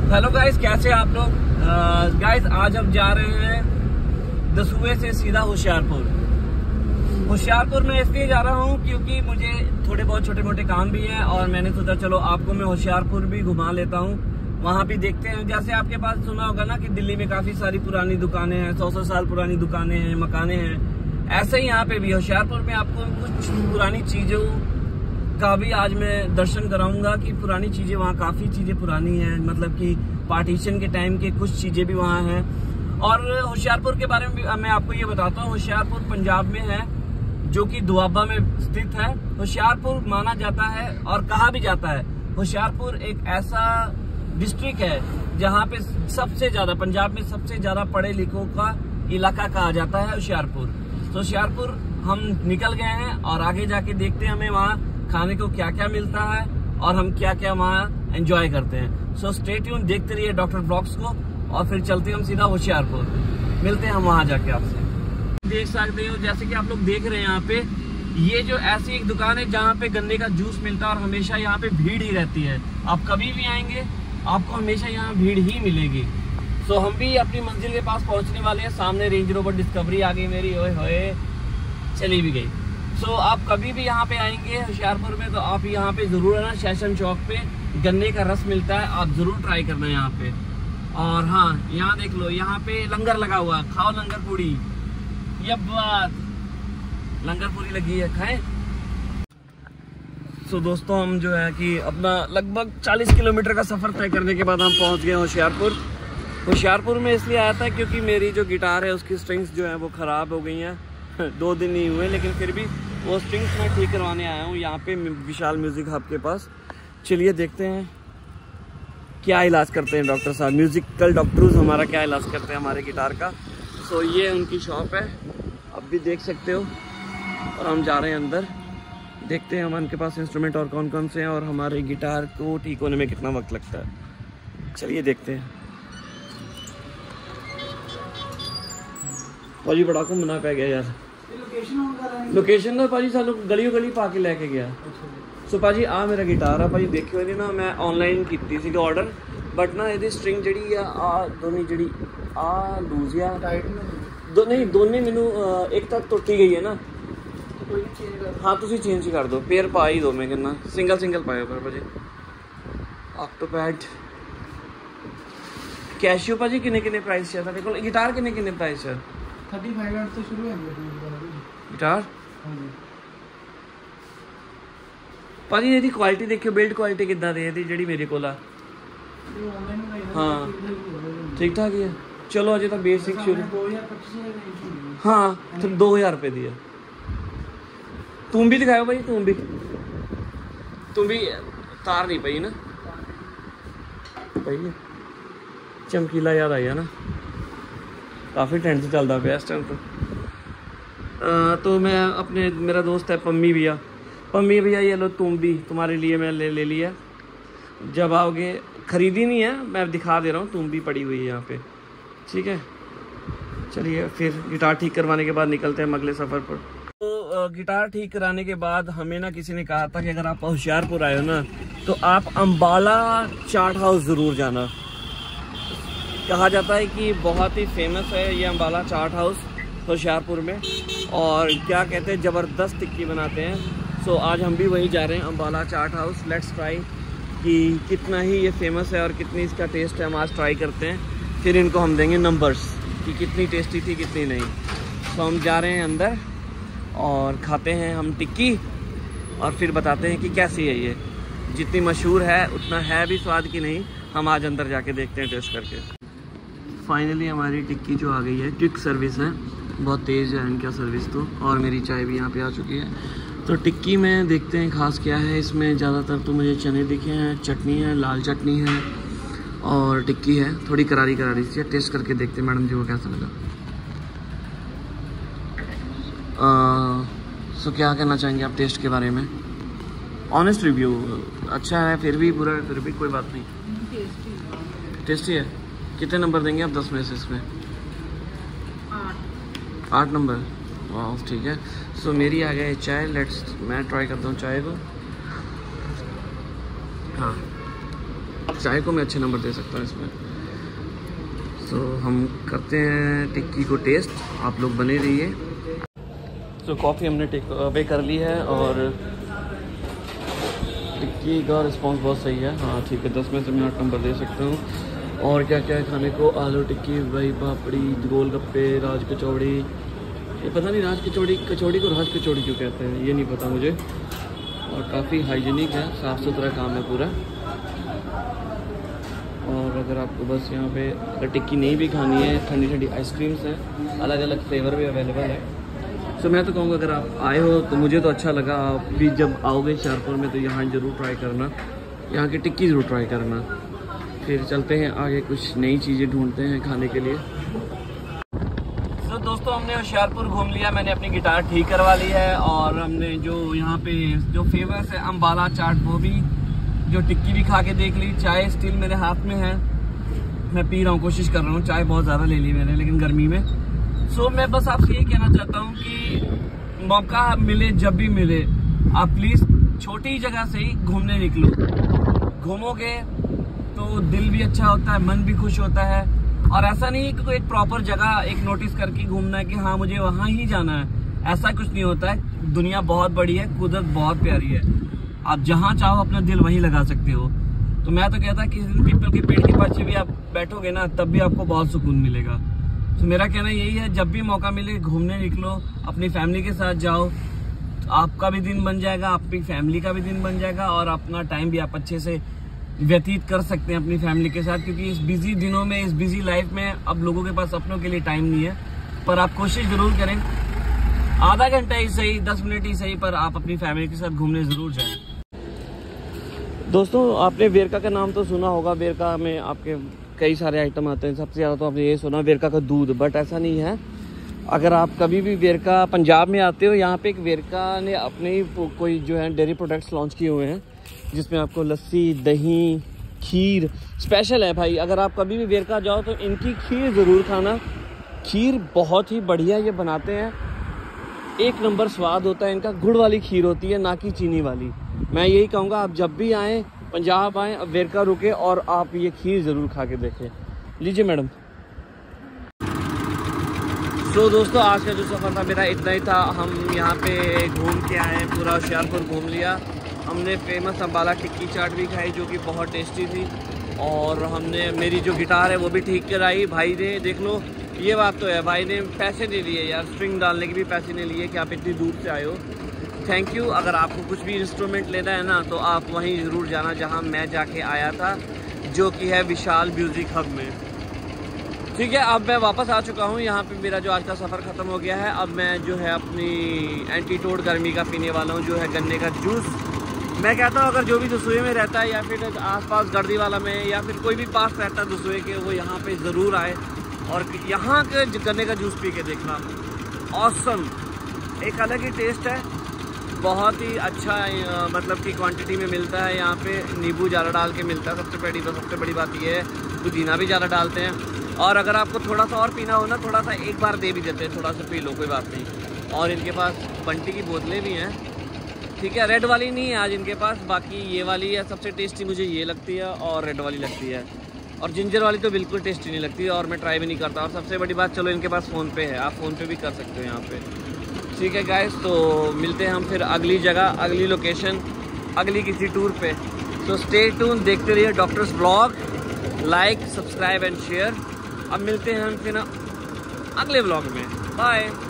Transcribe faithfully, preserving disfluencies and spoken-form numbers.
Hello guys, कैसे आप लोग? गाइस आज हम जा रहे हैं दसूहे से सीधा होशियारपुर। होशियारपुर में इसलिए जा रहा हूँ क्योंकि मुझे थोड़े बहुत छोटे मोटे काम भी हैं और मैंने सोचा चलो आपको मैं होशियारपुर भी घुमा लेता हूँ, वहाँ भी देखते हैं। जैसे आपके पास सुना होगा ना कि दिल्ली में काफी सारी पुरानी दुकानें हैं, सौ सौ साल पुरानी दुकानें हैं, मकाने हैं, ऐसे ही यहाँ पे भी होशियारपुर में आपको कुछ पुरानी चीजों का भी आज मैं दर्शन कराऊंगा कि पुरानी चीजें वहाँ काफी चीजें पुरानी हैं, मतलब कि पार्टीशन के टाइम के कुछ चीजें भी वहाँ हैं। और होशियारपुर के बारे में भी मैं आपको ये बताता हूँ, होशियारपुर पंजाब में है जो कि दुआबा में स्थित है। होशियारपुर माना जाता है और कहा भी जाता है होशियारपुर एक ऐसा डिस्ट्रिक्ट है जहाँ पे सबसे ज्यादा पंजाब में सबसे ज्यादा पढ़े लिखों का इलाका कहा जाता है होशियारपुर। तो होशियारपुर हम निकल गए हैं और आगे जाके देखते हैं हमें वहाँ खाने को क्या क्या मिलता है और हम क्या क्या वहाँ एंजॉय करते हैं। सो स्टे ट्यून, देखते रहिए डॉक्टर ब्लॉग्स को और फिर चलते हैं हम सीधा होशियारपुर। मिलते हैं हम वहाँ जाके आपसे। देख सकते हो जैसे कि आप लोग देख रहे हैं यहाँ पे, ये जो ऐसी एक दुकान है जहाँ पे गन्ने का जूस मिलता है और हमेशा यहाँ पे भीड़ ही रहती है। आप कभी भी आएंगे आपको हमेशा यहाँ भीड़ ही मिलेगी। सो हम भी अपनी मंजिल के पास पहुँचने वाले हैं। सामने रेंज रोवर डिस्कवरी आ गई मेरी, ओए होए चली भी गई। सो so, आप कभी भी यहाँ पे आएंगे होशियारपुर में तो आप यहाँ पे जरूर है ना, सेशन चौक पे गन्ने का रस मिलता है, आप जरूर ट्राई करना है यहाँ पे। और हाँ, यहाँ देख लो, यहाँ पे लंगर लगा हुआ है, खाओ लंगर पूड़ी। ये बात लंगर पूड़ी लगी है, खाएं। सो so, दोस्तों हम जो है कि अपना लगभग चालीस किलोमीटर का सफर तय करने के बाद हम पहुँच गए होशियारपुर। होशियारपुर में इसलिए आया था क्योंकि मेरी जो गिटार है उसकी स्ट्रिंग्स जो है वो खराब हो गई हैं। दो दिन नहीं हुए लेकिन फिर भी वो स्ट्रिंग्स मैं ठीक करवाने आया हूँ यहाँ पे विशाल म्यूजिक हब के पास। चलिए देखते हैं क्या इलाज करते हैं डॉक्टर साहब, म्यूजिकल डॉक्टर्स हमारा क्या इलाज करते हैं हमारे गिटार का। सो ये उनकी शॉप है, आप भी देख सकते हो। और हम जा रहे हैं अंदर, देखते हैं हम उनके पास इंस्ट्रूमेंट और कौन कौन से हैं और हमारे गिटार को ठीक होने में कितना वक्त लगता है। चलिए देखते हैं। भाजी बड़ा को मना पै गया यार, लोकेशन तो भाजी सानू गलियों गली पा के लेके गया। सो भाजी आ मेरा गिटार है भाजी, देखियो ये ना मैं ऑनलाइन की थी ऑर्डर, बट ना ये स्ट्रिंग जी आ दोनों जी आ लूज या दो नहीं दोनों मैनू एक तक टुटी गई है ना। हाँ तुम चेंज कर दो, पेयर पा ही दो, मैं कहना सिंगल सिंगल पाए पर भाजी। ऑक्टोपैड कैशियो भाजी किन्ने किन्ने प्राइस है तेरे को? गिटार किन्ने किन्ने प्राइस है? थर्टी फाइव तो शुरू है गिटार। भाजी ਇਹਦੀ क्वालिटी देखियो, बिल्ड क्वालिटी कितना दी है जी मेरे को। हाँ ठीक ठाक ही है। चलो अजे तो बेसिक शुरू। हाँ तो दो हज़ार रुपये दी है। तुम भी दिखाओ भाई, तुम भी तुम भी तार नहीं पई ना भाई, चमकीला याद आया ना, काफ़ी ट्रेंड से चलता पे इस टाइम तो। आ, तो मैं अपने मेरा दोस्त है पम्मी भैया, पम्मी भैया ये लो तुम भी, तुम्हारे लिए मैं ले ले लिया। जब आओगे, ख़रीदी नहीं है मैं दिखा दे रहा हूँ, तुम भी पड़ी हुई है यहाँ पे, ठीक है। चलिए फिर गिटार ठीक करवाने के बाद निकलते हैं हम अगले सफ़र पर। तो गिटार ठीक कराने के बाद हमें ना किसी ने कहा था कि अगर आप होशियारपुर आए हो ना तो आप अम्बाला चाट हाउस ज़रूर जाना। कहा जाता है कि बहुत ही फेमस है ये अम्बाला चाट हाउस होशियारपुर में, और क्या कहते हैं ज़बरदस्त टिक्की बनाते हैं। सो आज हम भी वहीं जा रहे हैं, Ambala chaat house. Let's try कि कितना ही ये फेमस है और कितनी इसका टेस्ट है, हम आज ट्राई करते हैं, फिर इनको हम देंगे नंबर्स कि कितनी टेस्टी थी कितनी नहीं। तो हम जा रहे हैं अंदर और खाते हैं हम टिक्की और फिर बताते हैं कि कैसी है ये। जितनी मशहूर है उतना है भी स्वाद की नहीं, हम आज अंदर जाके देखते हैं टेस्ट करके। फाइनली हमारी टिक्की जो आ गई है, क्विक सर्विस है, बहुत तेज़ है इनका सर्विस तो, और मेरी चाय भी यहाँ पे आ चुकी है। तो टिक्की में देखते हैं खास क्या है इसमें। ज़्यादातर तो मुझे चने दिखे हैं, चटनी है, लाल चटनी है और टिक्की है, थोड़ी करारी करारी सी है। टेस्ट करके देखते हैं मैडम जी को कैसा लगा। सो क्या कहना चाहेंगे आप टेस्ट के बारे में? ऑनेस्ट रिव्यू अच्छा है, फिर भी बुरा है, फिर भी कोई बात नहीं, टेस्टी है। कितने नंबर देंगे आप दस में से इसमें? आठ आठ नंबर, वाह ठीक है। सो so, मेरी आ गई चाय, लेट्स मैं ट्राई करता हूँ चाय को। हाँ चाय को मैं अच्छे नंबर दे सकता हूँ इसमें। तो हम करते हैं टिक्की को टेस्ट, आप लोग बने रहिए। तो कॉफ़ी हमने टेक अवे कर ली है और टिक्की का रिस्पांस बहुत सही है। हाँ ठीक है, दस में से मैं आठ नंबर दे सकता हूँ। और क्या क्या है खाने को, आलू टिक्की, दही पापड़ी, गोलगप्पे, राज कचौड़ी, ये पता नहीं राज कचौड़ी कचौड़ी को राज कचौड़ी क्यों कहते हैं, ये नहीं पता मुझे। और काफ़ी हाइजीनिक है, साफ़ सुथरा काम है पूरा। और अगर आपको बस यहाँ पे अगर टिक्की नहीं भी खानी है, ठंडी ठंडी आइसक्रीम्स हैं, अलग अलग फ्लेवर भी अवेलेबल है। सो so, मैं तो कहूँगा अगर आप आए हो तो मुझे तो अच्छा लगा। आप भी जब आओगे होशियारपुर में तो यहाँ ज़रूर ट्राई करना, यहाँ की टिक्की ज़रूर ट्राई करना। फिर चलते हैं आगे, कुछ नई चीज़ें ढूंढते हैं खाने के लिए। तो so, दोस्तों हमने होशियारपुर घूम लिया, मैंने अपनी गिटार ठीक करवा ली है और हमने जो यहाँ पे जो फेमस है अम्बाला चाट वो भी, जो टिक्की भी खा के देख ली। चाय स्टिल मेरे हाथ में है, मैं पी रहा हूँ, कोशिश कर रहा हूँ। चाय बहुत ज़्यादा ले ली मैंने लेकिन गर्मी में। सो so, मैं बस आपसे यही कहना चाहता हूँ कि मौका मिले जब भी मिले आप प्लीज़ छोटी जगह से ही घूमने निकलो। घूमोगे तो दिल भी अच्छा होता है, मन भी खुश होता है। और ऐसा नहीं है कि कोई एक प्रॉपर जगह एक नोटिस करके घूमना है कि हाँ मुझे वहाँ ही जाना है, ऐसा कुछ नहीं होता है। दुनिया बहुत बड़ी है, कुदरत बहुत प्यारी है, आप जहाँ चाहो अपना दिल वहीं लगा सकते हो। तो मैं तो कहता किसी दिन पीपल के पेड़ के पास भी आप बैठोगे ना तब भी आपको बहुत सुकून मिलेगा। तो मेरा कहना यही है, जब भी मौका मिले घूमने निकलो, अपनी फैमिली के साथ जाओ, तो आपका भी दिन बन जाएगा, आपकी फैमिली का भी दिन बन जाएगा और अपना टाइम भी आप अच्छे से व्यतीत कर सकते हैं अपनी फैमिली के साथ। क्योंकि इस बिजी दिनों में, इस बिजी लाइफ में अब लोगों के पास अपनों के लिए टाइम नहीं है। पर आप कोशिश जरूर करें, आधा घंटा ही सही, दस मिनट ही सही, पर आप अपनी फैमिली के साथ घूमने जरूर जाएं। दोस्तों आपने वेरका का नाम तो सुना होगा, वेरका में आपके कई सारे आइटम आते हैं। सबसे ज़्यादा तो आपने ये सुना वेरका का दूध, बट ऐसा नहीं है। अगर आप कभी भी वेरका पंजाब में आते हो, यहाँ पे एक वेरका ने अपने ही कोई जो है डेयरी प्रोडक्ट्स लॉन्च किए हुए हैं जिसमें आपको लस्सी, दही, खीर स्पेशल है भाई। अगर आप कभी भी वेरका जाओ तो इनकी खीर ज़रूर खाना, खीर बहुत ही बढ़िया ये बनाते हैं, एक नंबर स्वाद होता है इनका। गुड़ वाली खीर होती है, ना कि चीनी वाली। मैं यही कहूँगा आप जब भी आएँ, पंजाब आएँ, अब वेरका रुके और आप ये खीर ज़रूर खा के देखें। लीजिए मैडम। सो so, दोस्तों आज का जो सफ़र था मेरा इतना ही था। हम यहाँ पे घूम के आए, पूरा होशियारपुर घूम लिया। हमने फेमस अम्बाला टिक्की चाट भी खाई जो कि बहुत टेस्टी थी। और हमने मेरी जो गिटार है वो भी ठीक कराई भाई ने। देख लो, ये बात तो है, भाई ने पैसे नहीं लिए यार, स्ट्रिंग डालने के भी पैसे नहीं लिए कि आप इतनी दूर से आए हो। Thank you. अगर आपको कुछ भी इंस्ट्रूमेंट लेना है ना तो आप वहीं ज़रूर जाना जहाँ मैं जाके आया था, जो कि है विशाल म्यूज़िक हब में। ठीक है, अब मैं वापस आ चुका हूँ यहाँ पे। मेरा जो आज का सफ़र ख़त्म हो गया है। अब मैं जो है अपनी एंटीटोड गर्मी का पीने वाला हूँ, जो है गन्ने का जूस। मैं कहता हूँ अगर जो भी दसूए में रहता है या फिर आसपास गर्दी वाला में या फिर कोई भी पास रहता है दसूए के, वो यहाँ पे ज़रूर आए और यहाँ के गन्ने का जूस पी के देखना। ऑसम, एक अलग ही टेस्ट है, बहुत ही अच्छा, मतलब कि क्वांटिटी में मिलता है। यहाँ पे नींबू ज़्यादा डाल के मिलता है। सबसे बड़ी सबसे बड़ी बात ये है, पुदीना भी ज़्यादा डालते हैं। और अगर आपको थोड़ा सा और पीना हो ना, थोड़ा सा एक बार दे भी देते हैं, थोड़ा सा पी लो, कोई बात नहीं। और इनके पास बंटी की बोतलें भी हैं, ठीक है। रेड वाली नहीं है आज इनके पास, बाकी ये वाली है सबसे टेस्टी, मुझे ये लगती है और रेड वाली लगती है। और जिंजर वाली तो बिल्कुल टेस्टी नहीं लगती और मैं ट्राई भी नहीं करता। और सबसे बड़ी बात, चलो इनके पास फ़ोन पे है, आप फ़ोन पे भी कर सकते हो यहाँ पे। ठीक है गाइस, तो मिलते हैं हम फिर अगली जगह, अगली लोकेशन, अगली किसी टूर पे। तो स्टे ट्यून, देखते रहिए doctor's blog, like, subscribe and share. अब मिलते हैं हम फिर अगले ब्लॉग में। बाय।